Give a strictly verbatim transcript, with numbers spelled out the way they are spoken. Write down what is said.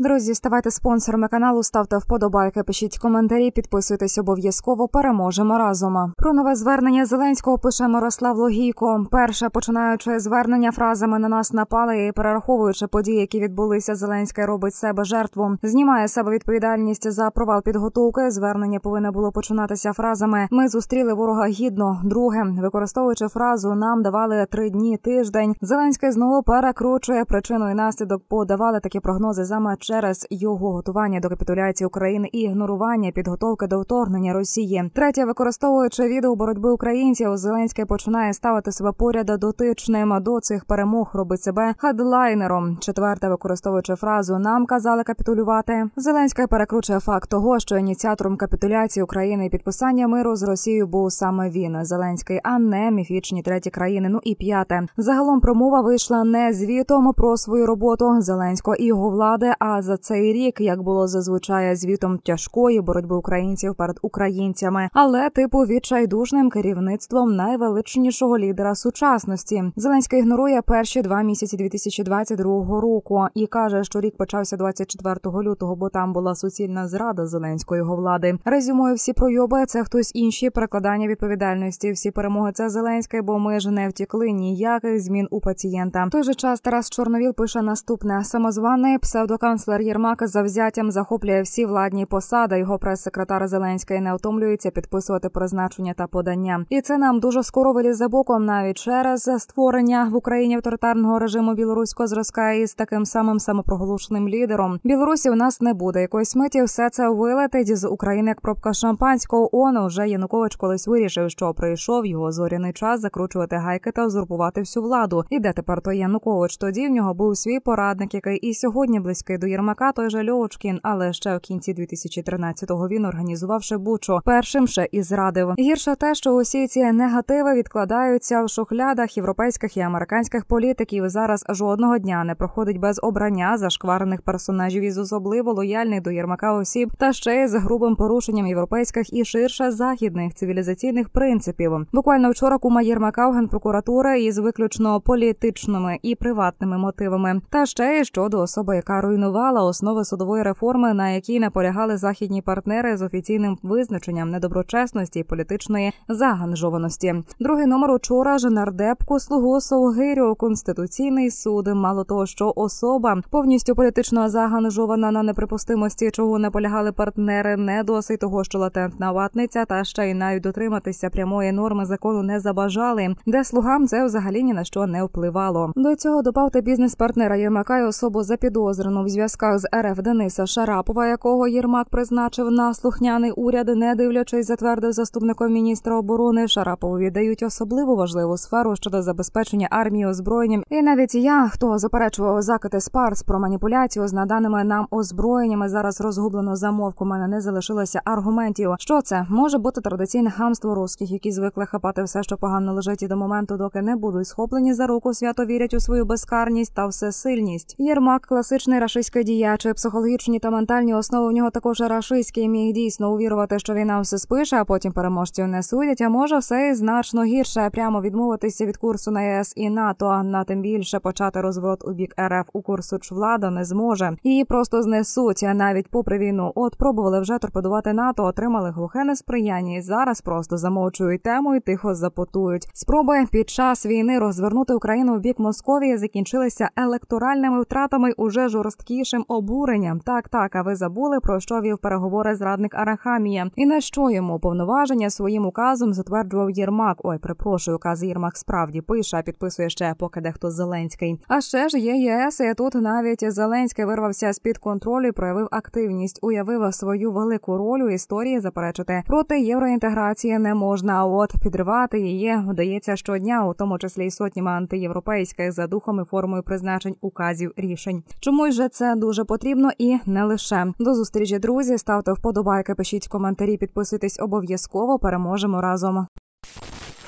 Друзі, ставайте спонсорами каналу, ставте вподобайки, пишіть коментарі, підписуйтесь обов'язково, переможемо разом. Про нове звернення Зеленського пише Мирослав Логійко. Перше, починаючи звернення фразами «на нас напали» і перераховуючи події, які відбулися, Зеленський робить себе жертву. Знімає з себе відповідальність за провал підготовки. Звернення повинно було починатися фразами «ми зустріли ворога гідно». Друге, використовуючи фразу «нам давали три дні, тиждень», Зеленський знову перекручує причину і наслідок, подавали такі прогнози саме через його готування до капітуляції України і ігнорування підготовки до вторгнення Росії. Третє, використовуючи відео боротьби українців, Зеленський починає ставити себе поряд дотичним до цих перемог, робить себе хедлайнером. Четверте, використовуючи фразу «нам казали капітулювати», Зеленський перекручує факт того, що ініціатором капітуляції України і підписання миру з Росією був саме він, Зеленський, а не міфічні треті країни. Ну і п'яте, загалом промова вийшла не звітом про свою роботу Зеленського і його влади, а за цей рік, як було зазвичай, звітом тяжкої боротьби українців перед українцями, але типу відчайдушним керівництвом найвеличнішого лідера сучасності. Зеленський ігнорує перші два місяці дві тисячі двадцять другого року і каже, що рік почався двадцять четвертого лютого, бо там була суцільна зрада Зеленської його влади. Резюмує: всі пройоби – це хтось інші, перекладання відповідальності, всі перемоги – це Зеленський, бо ми ж не втекли ніяких змін у пацієнта. В той же час Тарас Чорновіл пише наступне: самозваний псевдоканцлер Єрмак завзяттям захоплює всі владні посади. Його прес-секретар Зеленський не втомлюється підписувати призначення та подання. І це нам дуже скоро вилізе боком, навіть через створення в Україні авторитарного режиму білоруського зразка із таким самим самопроголошеним лідером. Білорусі у нас не буде. Якоїсь миті все це вилетить з України як пробка шампанського. Он уже Янукович колись вирішив, що прийшов його зоряний час закручувати гайки та узурпувати всю владу. І де тепер той Янукович? Тоді в нього був свій порадник, який і сьогодні близький до Єрмака, той же Льовочкін, але ще в кінці дві тисячі тринадцятого він, організувавши Бучу, першим ще і зрадив. Гірше те, що усі ці негативи відкладаються в шухлядах європейських і американських політиків. Зараз жодного дня не проходить без обрання зашкварених персонажів із особливо лояльних до Єрмака осіб, та ще й з грубим порушенням європейських і ширше західних цивілізаційних принципів. Буквально вчора кума Єрмака в Генпрокуратури із виключно політичними і приватними мотивами. Та ще й щодо особи, яка руйнувала основи судової реформи, на якій наполягали західні партнери з офіційним визначенням недоброчесності і політичної заганжованості. Другий номер учора ж нардепку слугу Совгирю Конституційний суд. Мало того, що особа повністю політично заганжована на неприпустимості, чого наполягали партнери, не досить того, що латентна ватниця, та ще й навіть дотриматися прямої норми закону не забажали, де слугам це взагалі ні на що не впливало. До цього добавте бізнес-партнера Єрмака і особу запідозрену в зв'язках з РФ Дениса Шарапова, якого Єрмак призначив на слухняний уряд, не дивлячись, затвердив заступником міністра оборони. Шарапову віддають особливо важливу сферу щодо забезпечення армії озброєнням. І навіть я, хто заперечував закити Спарс про маніпуляцію з наданими нам озброєннями, зараз розгублено замовк. У мене не залишилося аргументів. Що це? Може бути традиційне хамство русських, які звикли хапати все, що погано лежить, і до моменту, доки не будуть схоплені за руку, свято вірять у свою безкарність та всесильність. Єрмак – класичний рашистський діяч. Психологічні та ментальні основи у нього також рашистські. Міг дійсно увірувати, що війна все спише, а потім переможців не судять. А може все і значно гірше. Прямо відмовитися від курсу на ЄС і НАТО, а на тим більше почати розворот у бік РФ у курсу влада не зможе. Її просто знесуть, навіть попри війну. От пробували вже торпедувати НАТО, отримали глухе несприяння і зараз просто замовчують тему і тихо запотують. Спроби під час війни розвернути Україну в бік Московії закінчилися електоральними втратами, уже жорсткішим обуренням. Так, так, а ви забули, про що вів переговори зрадник Арахамія? І на що йому повноваження своїм указом затверджував Єрмак? Ой, припрошую, указ Єрмак справді пише, а підписує ще поки дехто Зеленський. А ще ж є ЄС, і тут навіть Зеленський вирвався з-під контролю і проявив активність. Уявив свою велику роль у історії, заперечити проти євроінтеграції не можна, а от підривати її вдається щодня, у тому числі й сотнями антиєвропейських за духом і формою призначень указів рішень. Чомусь же це дуже потрібно і не лише. До зустрічі, друзі, ставте вподобайки, пишіть коментарі, підписуйтесь обов'язково, переможемо разом.